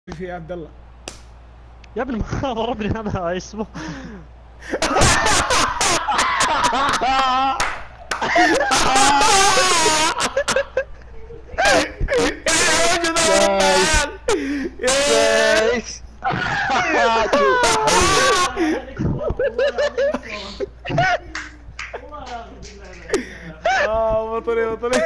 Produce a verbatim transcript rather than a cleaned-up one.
في يا عبد الله. يا ابني ما ضربني انا اسمه. نايس. اه بطلي بطلي.